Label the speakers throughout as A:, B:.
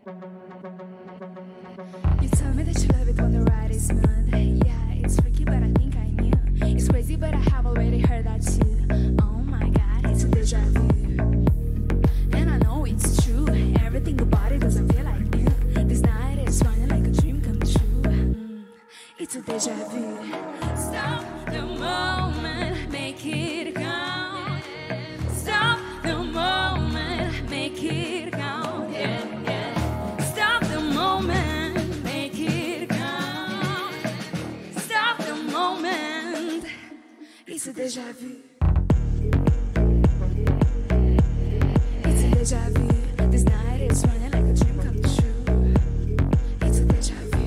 A: You tell me that you love it when the ride is smooth. Yeah, it's freaky, but I think I knew. It's crazy, but I have already heard that too. Oh my God, it's a deja vu. And I know it's true. Everything about it doesn't feel like new. This night is running like a dream come true. It's a deja vu. Stop the moment, make it count. Stop the moment, make it count. Yeah, yeah. Stop the moment, make it count. Stop the moment. It's a deja vu. It's a deja vu. This night is running like a dream come true. It's a deja vu.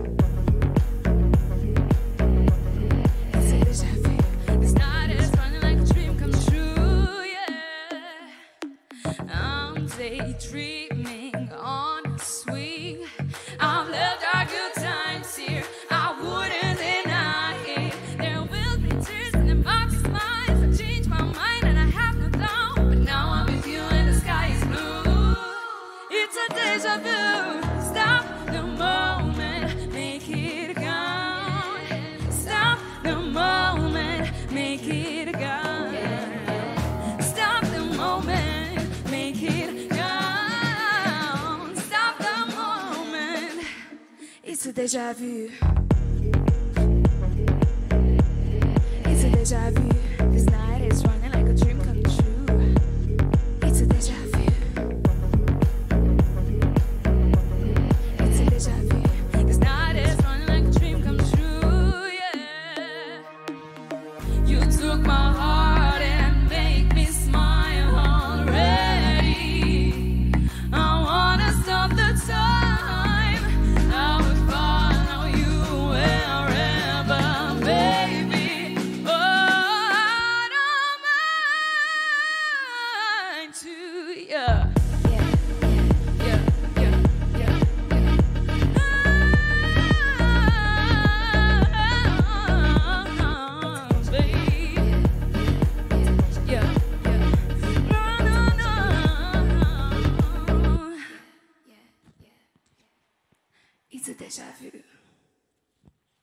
A: It's a deja vu. This night is running like a dream come true. Yeah. I'm daydreaming on a swing. I've lived our good times here. I wouldn't deny it. There will be tears in the box smiles. I changed my mind and I have no doubt. But now I'm with you and the sky is blue. It's a deja vu. Stop the moment, make it count. Stop the moment, make it count. Stop the moment, make it count. Stop the moment. It's a deja vu. It's a deja vu. This night